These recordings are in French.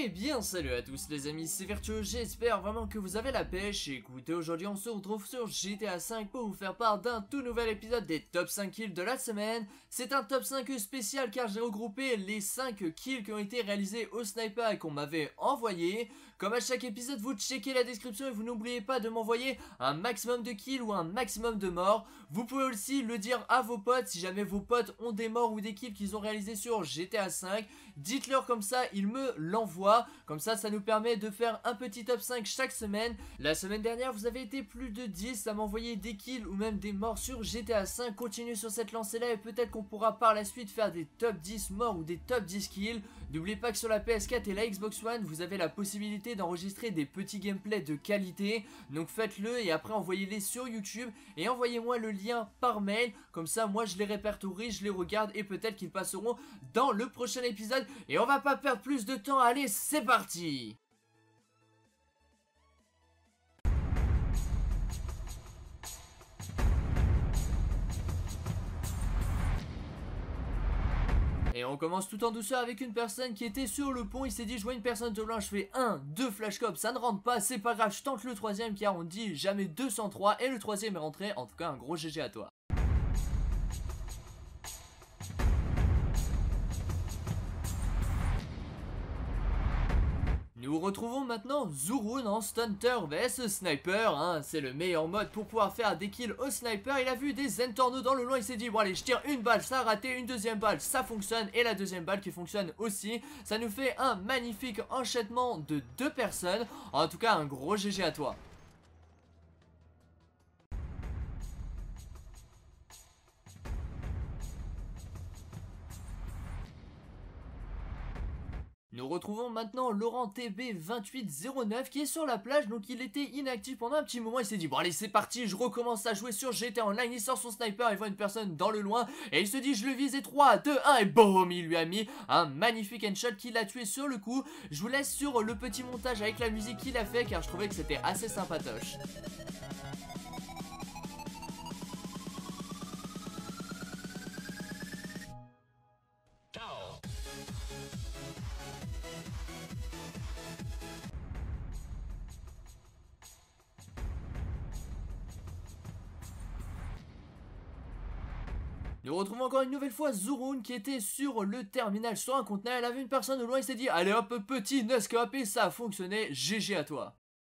Eh bien salut à tous les amis, c'est Virtuo, j'espère vraiment que vous avez la pêche. Écoutez, aujourd'hui on se retrouve sur GTA 5 pour vous faire part d'un tout nouvel épisode des top 5 kills de la semaine. C'est un top 5 spécial car j'ai regroupé les 5 kills qui ont été réalisés au sniper et qu'on m'avait envoyé. Comme à chaque épisode, vous checkez la description et vous n'oubliez pas de m'envoyer un maximum de kills ou un maximum de morts. Vous pouvez aussi le dire à vos potes si jamais vos potes ont des morts ou des kills qu'ils ont réalisés sur GTA 5. Dites-leur comme ça, ils me l'envoient. Comme ça nous permet de faire un petit top 5 chaque semaine. La semaine dernière, vous avez été plus de 10 à m'envoyer des kills ou même des morts sur GTA 5. Continuez sur cette lancée-là et peut-être qu'on pourra par la suite faire des top 10 morts ou des top 10 kills. N'oubliez pas que sur la PS4 et la Xbox One, vous avez la possibilité d'enregistrer des petits gameplays de qualité. Donc faites-le et après envoyez-les sur YouTube et envoyez-moi le lien par mail. Comme ça, moi je les répertorie, je les regarde et peut-être qu'ils passeront dans le prochain épisode. Et on va pas perdre plus de temps, allez c'est parti! Et on commence tout en douceur avec une personne qui était sur le pont. Il s'est dit je vois une personne de blanc, je fais 1, 2 flashcopes, ça ne rentre pas, c'est pas grave, je tente le troisième car on dit jamais 203 et le troisième est rentré. En tout cas un gros GG à toi. Nous retrouvons maintenant Zurun en Stunter vs Sniper, hein. C'est le meilleur mode pour pouvoir faire des kills au sniper. Il a vu des Zentorno dans le loin, il s'est dit bon allez je tire une balle, ça a raté, une deuxième balle, ça fonctionne et la deuxième balle qui fonctionne aussi. Ça nous fait un magnifique enchaînement de 2 personnes, en tout cas un gros GG à toi. Nous retrouvons maintenant Laurent TB2809 qui est sur la plage, donc il était inactif pendant un petit moment, il s'est dit bon allez c'est parti, je recommence à jouer sur GTA Online, il sort son sniper, il voit une personne dans le loin et il se dit je le vise et 3, 2, 1 et boum, il lui a mis un magnifique headshot qui l'a tué sur le coup. Je vous laisse sur le petit montage avec la musique qu'il a fait car je trouvais que c'était assez sympatoche. Nous retrouvons encore une nouvelle fois Zurun qui était sur le terminal sur un conteneur. Elle avait une personne au loin, il s'est dit allez hop petit no-scope et ça a fonctionné, GG à toi.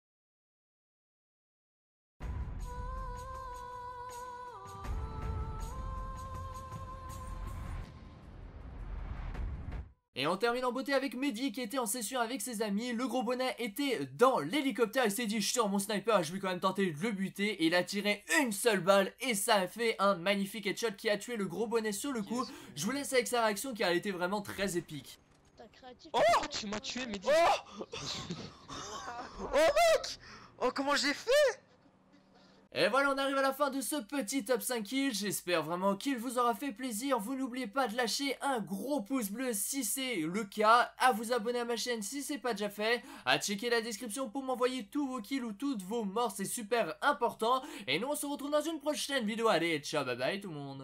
Et on termine en beauté avec Mehdi qui était en session avec ses amis. Le gros bonnet était dans l'hélicoptère. Il s'est dit je tire mon sniper, je vais quand même tenter de le buter. Et il a tiré une seule balle et ça a fait un magnifique headshot qui a tué le gros bonnet sur le coup. Je vous laisse avec sa réaction car elle était vraiment très épique. Oh, tu m'as tué Mehdi. Oh oh mec. Oh comment j'ai fait. Et voilà, on arrive à la fin de ce petit top 5 kills. J'espère vraiment qu'il vous aura fait plaisir. Vous n'oubliez pas de lâcher un gros pouce bleu si c'est le cas, à vous abonner à ma chaîne si c'est pas déjà fait, à checker la description pour m'envoyer tous vos kills ou toutes vos morts, c'est super important. Et nous on se retrouve dans une prochaine vidéo. Allez, ciao, bye bye tout le monde.